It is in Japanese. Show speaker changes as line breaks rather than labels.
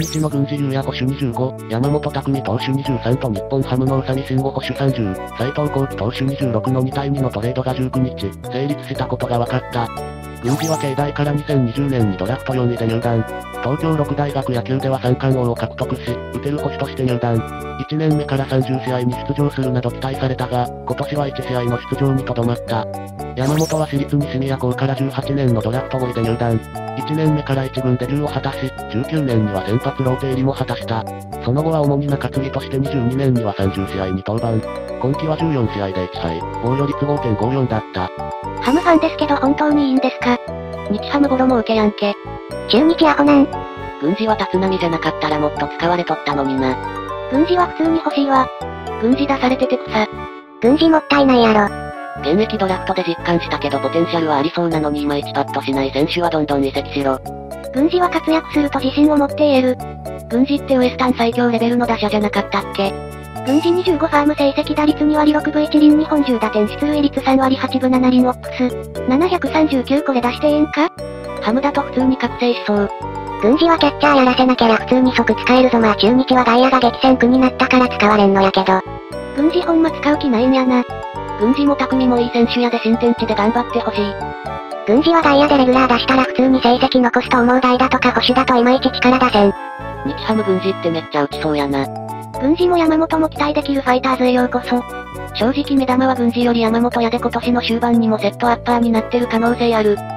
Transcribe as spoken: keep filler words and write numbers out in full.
日の郡司優也捕手にじゅうご、山本拓実投手にじゅうさんと日本ハムの宇佐見慎吾捕手さんじゅう、斉藤幸輝投手にじゅうろくのにたいにのトレードがじゅうくにち、成立したことが分かった。郡司は慶大からにせんにじゅうねんにドラフトよんいで入団。東京六大学野球では三冠王を獲得し、打てる捕手として入団。いちねんめからさんじゅうしあいに出場するなど期待されたが、今年はいちしあいの出場にとどまった。山本は私立西宮高からじゅうはちねんのドラフトごいで入団。いちねんめからいちぐんデビューを果たし、じゅうきゅうねんには先発ローテ入りも果たした。その後は主に中継ぎとしてにじゅうにねんにはさんじゅうしあいに登板。今季はじゅうよんしあいでいちはい、防御率 ごてんごよん だった。
ハムファンですけど本当にいいんですか？
日ハムボロも受けやんけ。
中日アホなん。
郡司は立浪じゃなかったらもっと使われとったのにな。
郡司は普通に欲しいわ。
郡司出されてて草。
郡司もったいないやろ。
現役ドラフトで実感したけどポテンシャルはありそうなのにいまいちパッとしない選手はどんどん移籍しろ。
郡司は活躍すると自信を持って言える。
郡司ってウエスタン最強レベルの打者じゃなかったっけ？
郡司にじゅうごファーム成績打率にわりろくぶいちりん日本中打点出塁率さんわりはちぶななりんオックス。ななひゃくさんじゅうきゅうこれ出してええんか？
ハムだと普通に覚醒しそう。
郡司はキャッチャーやらせなきゃ普通に即使えるぞ。まあ中日は外野が激戦区になったから使われんのやけど。郡司ほんま使う気ないんやな。
郡司も匠もいい選手やで新天地で頑張ってほしい。
郡司は外野でレギュラー出したら普通に成績残すと思う。代打とか捕手だといまいち力出せん。
日ハム郡司ってめっちゃ打ちそうやな。
郡司も山本も期待できるファイターズへようこそ。
正直目玉は郡司より山本やで今年の終盤にもセットアッパーになってる可能性ある。